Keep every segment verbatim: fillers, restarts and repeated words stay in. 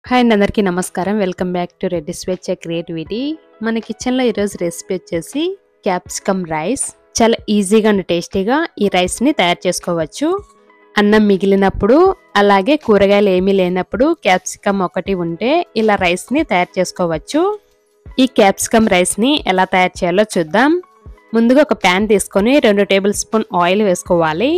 Hi అందరికీ నమస్కారం. Welcome back to Reddy స్వేచ్ఛ క్రియేటివిటీ. మన కిచెన్లో ఈరోజు రెసిపీ వచ్చేసి క్యాప్సికమ్ రైస్. చాలా ఈజీగా అండ్ టేస్టీగా ఈ రైస్ని తయారు చేసుకోవచ్చు. అన్నం మిగిలినప్పుడు అలాగే కూరగాయలు ఏమీ లేనప్పుడు క్యాప్సికమ్ ఒకటి ఉంటే ఇలా రైస్ని తయారు చేసుకోవచ్చు. ఈ క్యాప్సికమ్ రైస్ని ఎలా తయారు చేయాలో చూద్దాం. ముందుగా ఒక ప్యాన్ తీసుకొని రెండు టేబుల్ స్పూన్ ఆయిల్ వేసుకోవాలి.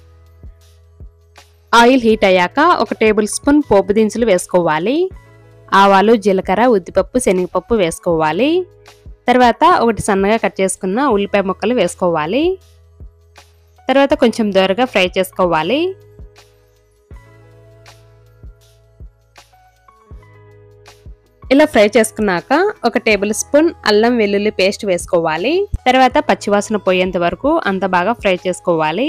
ఆయిల్ హీట్ అయ్యాక ఒక టేబుల్ స్పూన్ పోపు దినుసులు వేసుకోవాలి. ఆవాలు, జీలకర్ర, ఉద్దిపప్పు, శనగపప్పు వేసుకోవాలి. తర్వాత ఒకటి సన్నగా కట్ చేసుకున్న ఉల్లిపాయ ముక్కలు వేసుకోవాలి. తర్వాత కొంచెం దోరగా ఫ్రై చేసుకోవాలి. ఇలా ఫ్రై చేసుకున్నాక ఒక టేబుల్ స్పూన్ అల్లం వెల్లుల్లి పేస్ట్ వేసుకోవాలి. తర్వాత పచ్చివాసన పోయేంత వరకు అంత బాగా ఫ్రై చేసుకోవాలి.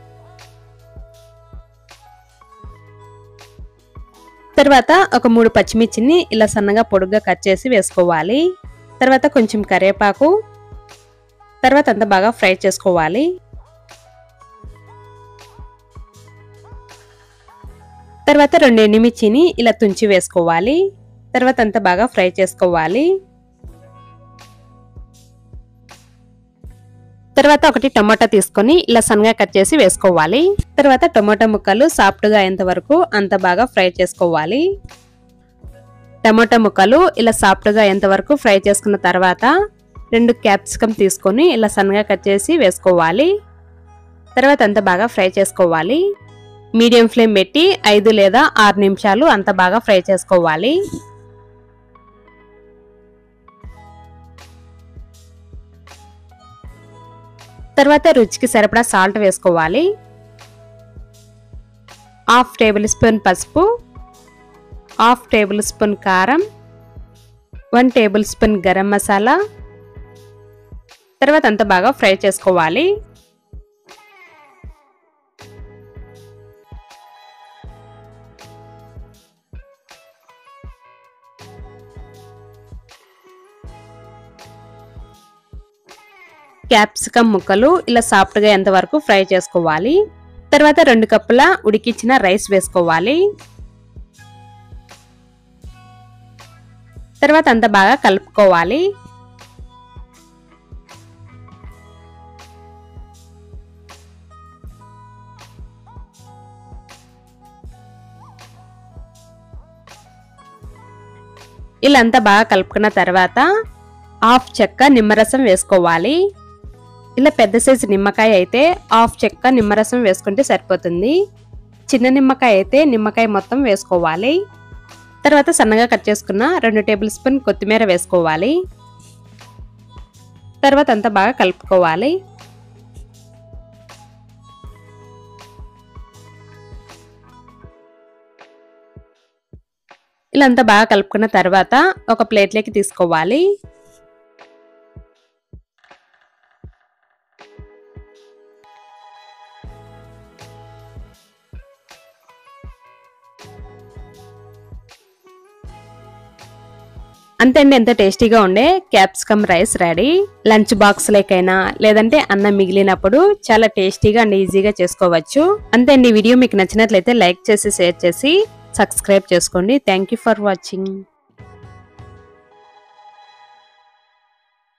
తర్వాత ఒక మూడు పచ్చిమిర్చిని ఇలా సన్నగా పొడుగ్గా కట్ చేసి వేసుకోవాలి. తర్వాత కొంచెం కరివేపాకు. తర్వాత అంతా బాగా ఫ్రై చేసుకోవాలి. తర్వాత రెండు ఎండుమిర్చిని ఇలా తుంచి వేసుకోవాలి. తర్వాత అంతా బాగా ఫ్రై చేసుకోవాలి. తర్వాత ఒకటి టమాటా తీసుకొని ఇలా సన్నగా కట్ చేసి వేసుకోవాలి. తర్వాత టమాటా ముక్కలు సాఫ్ట్గా అయ్యేంత వరకు అంత బాగా ఫ్రై చేసుకోవాలి. టమాటా ముక్కలు ఇలా సాఫ్ట్గా అయ్యేంత వరకు ఫ్రై చేసుకున్న తర్వాత రెండు క్యాప్సికమ్ తీసుకొని ఇలా సన్నగా కట్ చేసి వేసుకోవాలి. తర్వాత అంత బాగా ఫ్రై చేసుకోవాలి. మీడియం ఫ్లేమ్ పెట్టి ఐదు లేదా ఆరు నిమిషాలు అంత బాగా ఫ్రై చేసుకోవాలి. తర్వాత రుచికి సరిపడా సాల్ట్ వేసుకోవాలి. హాఫ్ టేబుల్ స్పూన్ పసుపు, హాఫ్ టేబుల్ స్పూన్ కారం, one tablespoon garam masala. తర్వాత అంత బాగా ఫ్రై చేసుకోవాలి. క్యాప్సికమ్ ముక్కలు ఇలా సాఫ్ట్గా ఎంత వరకు ఫ్రై చేసుకోవాలి. తర్వాత రెండు కప్పుల ఉడికించిన రైస్ వేసుకోవాలి. తర్వాత అంత బాగా కలుపుకోవాలి. ఇలా అంతా బాగా కలుపుకున్న తర్వాత హాఫ్ చెక్క నిమ్మరసం వేసుకోవాలి. ఇలా పెద్ద సైజు నిమ్మకాయ అయితే హాఫ్ చెక్క నిమ్మరసం వేసుకుంటే సరిపోతుంది. చిన్న నిమ్మకాయ అయితే నిమ్మకాయ మొత్తం వేసుకోవాలి. తర్వాత సన్నగా కట్ చేసుకున్న రెండు టేబుల్ స్పూన్ కొత్తిమీర వేసుకోవాలి. తర్వాత అంతా బాగా కలుపుకోవాలి. ఇలా అంతా బాగా కలుపుకున్న తర్వాత ఒక ప్లేట్లోకి తీసుకోవాలి. అంతే అండి, ఎంత టేస్టీగా ఉండే capsicum rice ready. Lunch box లేకైనా లేదంటే అన్నం మిగిలినప్పుడు చాలా టేస్టీగా అండ్ ఈజీగా చేసుకోవచ్చు. అంతే అండి, వీడియో మీకు నచ్చినట్లయితే లైక్ చేసి షేర్ చేసి సబ్స్క్రైబ్ చేసుకోండి. Thank you for watching.